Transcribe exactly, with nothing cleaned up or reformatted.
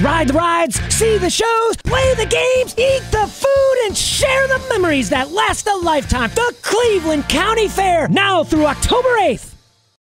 Ride the rides, see the shows, play the games, eat the food, and share the memories that last a lifetime. The Cleveland County Fair, now through October eighth.